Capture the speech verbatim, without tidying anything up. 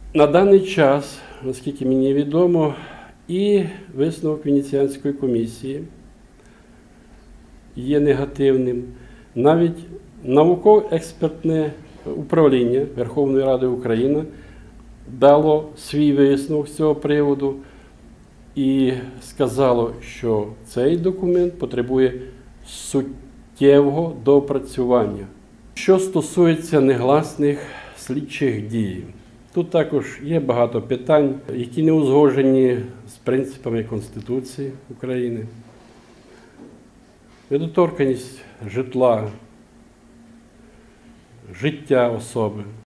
На даний час, наскільки мені відомо, і висновок Венеціанської комісії є негативним. Навіть науково-експертне управління Верховної Ради України дало свій висновок з цього приводу і сказало, що цей документ потребує суттєвого доопрацювання. Що стосується негласних слідчих дій, тут також є багато питань, які не узгоджені з принципами Конституції України. Недоторканність житла, життя особи.